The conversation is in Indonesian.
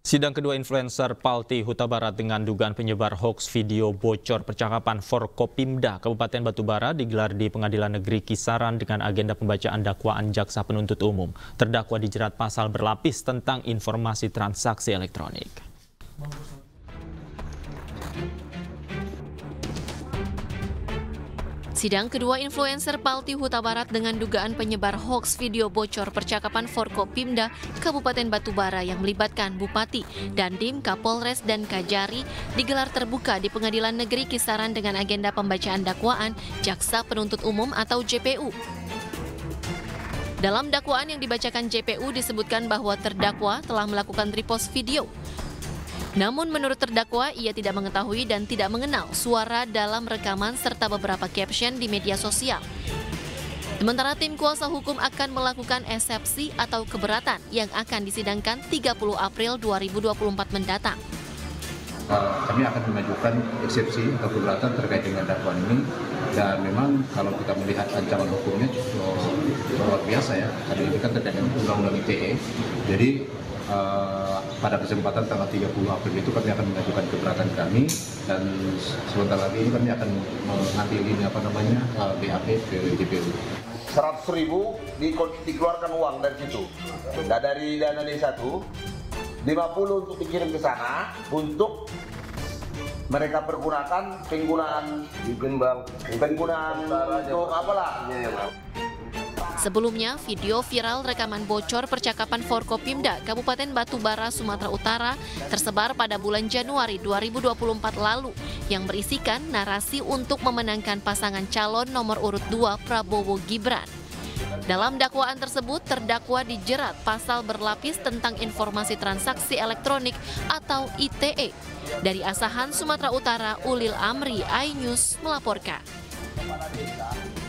Sidang kedua influencer Palti Huta Barat dengan dugaan penyebar hoaks video bocor percakapan Forkopimda Kabupaten Batubara digelar di Pengadilan Negeri Kisaran dengan agenda pembacaan dakwaan jaksa penuntut umum. Terdakwa dijerat pasal berlapis tentang informasi transaksi elektronik. Sidang kedua influencer Palti Huta Barat dengan dugaan penyebar hoaks video bocor percakapan Forkopimda Kabupaten Batubara yang melibatkan Bupati, Dandim, Kapolres, dan Kajari digelar terbuka di Pengadilan Negeri Kisaran dengan agenda pembacaan dakwaan Jaksa Penuntut Umum atau JPU. Dalam dakwaan yang dibacakan JPU disebutkan bahwa terdakwa telah melakukan repost video. Namun menurut terdakwa, ia tidak mengetahui dan tidak mengenal suara dalam rekaman serta beberapa caption di media sosial. Sementara tim kuasa hukum akan melakukan eksepsi atau keberatan yang akan disidangkan 30 April 2024 mendatang. Kami akan mengajukan eksepsi atau keberatan terkait dengan dakwaan ini, dan memang kalau kita melihat ancaman hukumnya cukup luar biasa ya. Karena ini kan terkait dengan undang-undang ITE. Jadi pada kesempatan tanggal 30 April itu kami akan mengajukan keberatan kami, dan sebentar lagi kami akan mengambil ini BAP ke JPU. 100.000 dikeluarkan uang dari situ. Nah, dari dana desa itu 50 untuk dikirim ke sana untuk mereka penggunaan untuk apalah. Sebelumnya, video viral rekaman bocor percakapan Forkopimda Kabupaten Batubara, Sumatera Utara tersebar pada bulan Januari 2024 lalu yang berisikan narasi untuk memenangkan pasangan calon nomor urut 2 Prabowo Gibran. Dalam dakwaan tersebut, terdakwa dijerat pasal berlapis tentang informasi transaksi elektronik atau ITE. Dari Asahan, Sumatera Utara, Ulil Amri, iNews melaporkan.